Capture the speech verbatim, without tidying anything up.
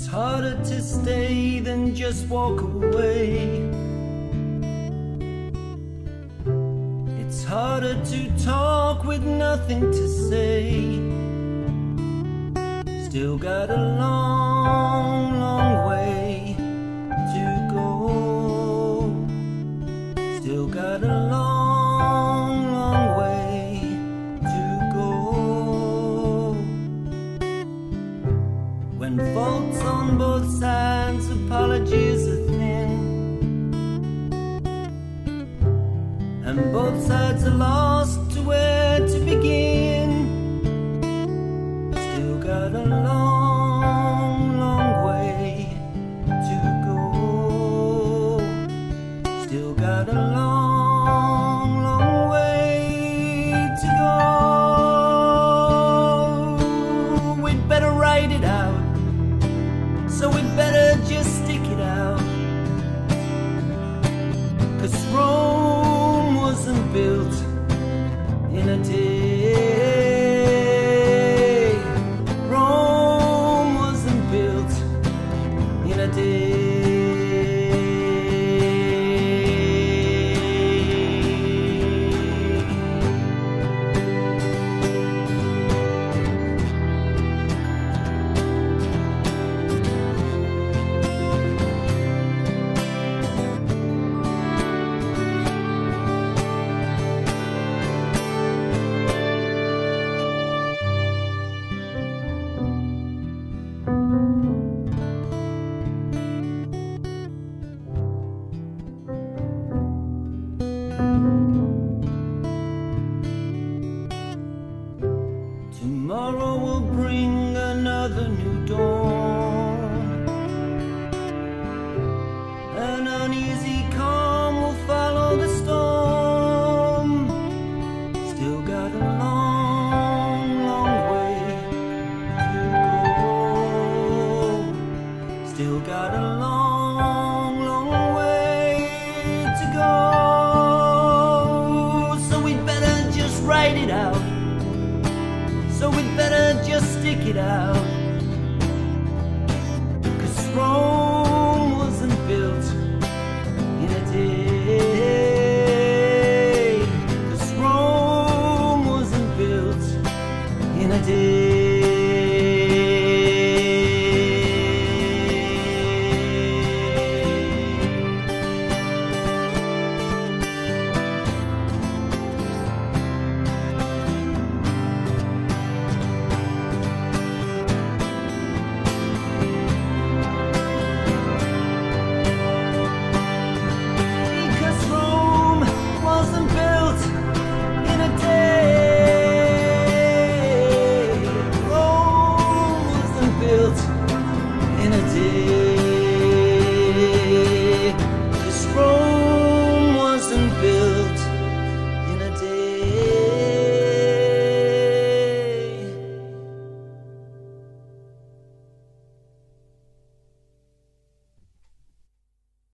harder to stay than just walk away. It's harder to talk with nothing to say. Still got a long, long way to go. Still got a long, long way to go. When faults on both sides, apologies are thin, and both sides are lost to where to begin. Still got a long, long way to go. Still got a long, long way to go. We'd better write it out, so we'd better just stick it out. 'Cause Rome wasn't built in a day. Rome wasn't built in a day. Tomorrow will bring another new dawn. An uneasy calm will follow the storm. Still got a long, long way to go. Still got a long, long way to go. So we'd better just write it out. So we'd better just stick it out.